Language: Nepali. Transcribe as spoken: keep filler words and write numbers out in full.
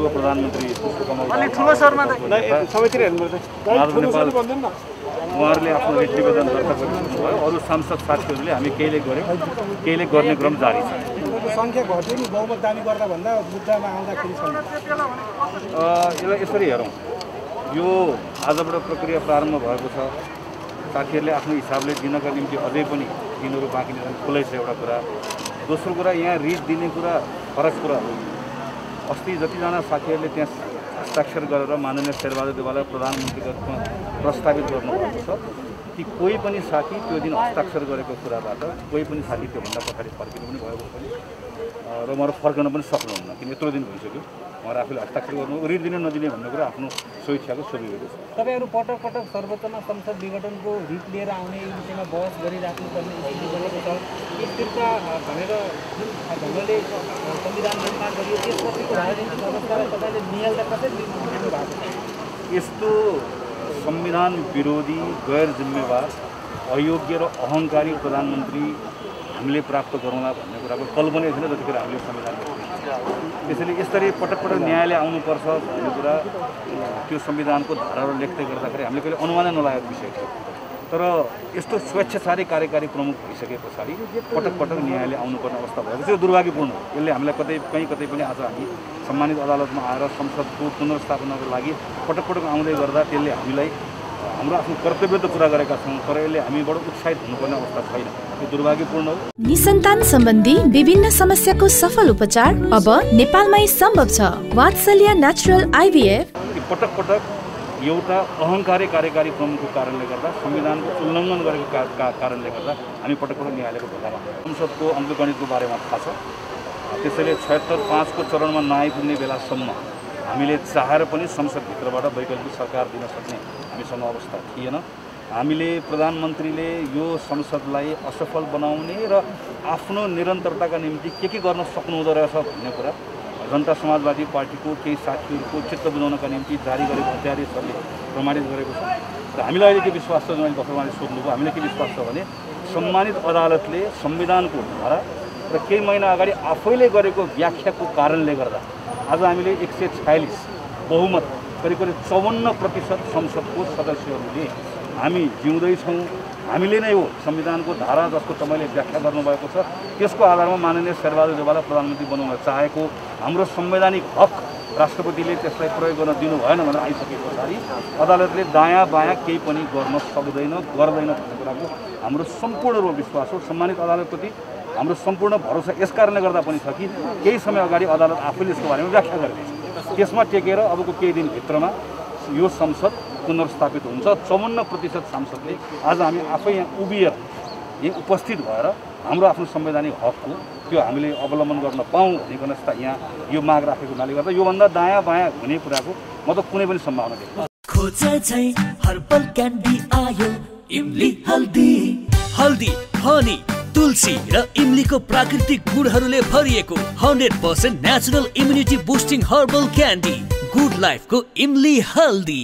पूर्व प्रधानमन्त्री पुष्पकमल उहाँहरूले आफ्नो रिट निवेदन दर्ता गरिसक्नुभयो। अरू सांसद साथीहरूले हामी केहीले गऱ्यौँ, केहीले गर्ने क्रम जारी छ। संख्या घट्यो नि बहुमत दाबी गर्दा भन्दा मुद्दामा आउँदाखेरि यसलाई यसरी हेरौँ, यो आजबाट प्रक्रिया प्रारम्भ भएको छ। साथीहरूले आफ्नो हिसाबले दिनका निम्ति अझै पनि दिनहरू बाँकी नै खुलै छ एउटा कुरा। दोस्रो कुरा, यहाँ रिट दिने कुरा फरक कुरा हो। अस्ति जतिजना साथीहरूले त्यहाँ हस्ताक्षर गरेर माननीय शेरबहादुर देवालय प्रधानमन्त्रीको रूपमा प्रस्तावित गर्नुभएको छ, ती कोही पनि साथी त्यो दिन हस्ताक्षर गरेको कुराबाट कोही पनि साथी त्योभन्दा पछाडि फर्किनु पनि भएको छैन र उहाँहरू फर्कन पनि सक्नुहुन्न, किन यत्रो दिन भइसक्यो। उहाँहरू आफूले हस्ताक्षर गर्नु रिट दिने नदिने भन्ने कुरा आफ्नो स्वेच्छाको सुविधा छ। तपाईँहरू पटक पटक सर्वोच्चमा संसद विघटनको रिट लिएर आउने विषयमा बहस गरिराख्नुपर्ने स्थिति बनेको छ। स्थिरता भनेर जुन ढङ्गले संविधान निर्माण गरियो त्यसपछिको राजनीतिक अवस्थालाई तपाईँले निहाल्दा कसरी लिनु भएको छ? यस्तो संविधान विरोधी, गैर जिम्मेवार, अयोग्य र अहङ्कारी प्रधानमन्त्री हामीले प्राप्त गरौँला भन्ने कुराको कल्पनै थिएन जतिखेर हामीले संविधान लेख्यौँ। त्यसैले यसरी पटक पटक न्यायालय आउनुपर्छ भन्ने कुरा त्यो संविधानको धाराहरू लेख्दै गर्दाखेरि हामीले कहिले अनुमानै नलागेको विषय थियो। तर यस्तो स्वेच्छाचारी कार्यकारी प्रमुख भइसके पछाडि पटक पटक न्यायालय आउनुपर्ने अवस्था भएको चाहिँ दुर्भाग्यपूर्ण हो। यसले हामीलाई कतै कहीँ कतै पनि आज हामी सम्मानित अदालतमा आएर संसदको पुनर्स्थापनाको लागि पटक पटक आउँदै गर्दा त्यसले हामीलाई हाम्रो आफ्नो कर्तव्य त पुरा गरेका छौँ, तर यसले हामीबाट उत्साहित हुनुपर्ने अवस्था छैन। यो दुर्भाग्यपूर्ण हो। निसन्तान सम्बन्धी विभिन्न समस्याको सफल उपचार अब नेपालमै सम्भव छ। वात्सल्य नेचुरल आइभीएफ। पटक पटक एउटा अहङ्कारी कार्यकारी प्रमुखको कारणले गर्दा, संविधानको उल्लङ्घन गरेको कारणले गर्दा हामी पटक पटक न्यायालयको ढोकामा। संसदको अङ्कगणितको बारेमा थाहा छ। त्यसैले छयत्तर पाँचको चरणमा नआइपुग्ने बेलासम्म हामीले चाहेर पनि संसदभित्रबाट वैकल्पिक सरकार दिन सक्ने हामीसँग अवस्था थिएन। हामीले प्रधानमन्त्रीले यो संसदलाई असफल बनाउने र आफ्नो निरन्तरताका निम्ति के के गर्न सक्नुहुँदो रहेछ भन्ने कुरा जनता समाजवादी पार्टीको केही साथीहरूको चित्त बुझाउनका निम्ति जारी गरेको अध्यादेशहरूले प्रमाणित गरेको छ। र हामीलाई अहिले के विश्वास छ, जुन डक्टरले सोध्नुभयो, हामीले के विश्वास छ भने सम्मानित अदालतले संविधानको धारा र केही महिना अगाडि आफैले गरेको व्याख्याको कारणले गर्दा आज हामीले एक सय छयालिस बहुमत करिब करिब चौवन्न प्रतिशत संसदको सदस्यहरूले हामी जिउँदैछौँ, हामीले नै हो संविधानको धारा जसको तपाईँले व्याख्या गर्नुभएको छ त्यसको आधारमा माननीय शेरबहादुर देवालय प्रधानमन्त्री बनाउन चाहेको हाम्रो संवैधानिक हक राष्ट्रपतिले त्यसलाई प्रयोग गर्न दिनु भएन भनेर आइसके पछाडि अदालतले दायाँ बायाँ केही पनि गर्न सक्दैन, गर्दैन भन्ने कुराको हाम्रो सम्पूर्ण रूपमा विश्वास हो। सम्मानित अदालतप्रति हाम्रो सम्पूर्ण भरोसा यस कारणले गर्दा पनि छ कि केही समय अगाडि अदालत आफैले यसको बारेमा व्याख्या गरिदिन्छ। त्यसमा टेकेर अबको केही दिनभित्रमा यो संसद पुनर्स्थापित हुन्छ। चौवन्न प्रतिशत सांसदले आज हामी आफै यहाँ उभिएर यहीँ उपस्थित भएर हाम्रो आफ्नो संवैधानिक हकको त्यो हामीले अवलम्बन गर्न पाऊँ भनिकन यहाँ यो माग राखेको हुनाले गर्दा योभन्दा दायाँ बायाँ हुने कुराको म त कुनै पनि सम्भावना देख्दिनँ। हर्बल क्यान्डी आयो इमली हल्दी हल्दी हनी तुलसी र इमलीको प्राकृतिक गुणहरूले भरिएको hundred percent natural immunity boosting herbal candy good लाइफको इमली हल्दी।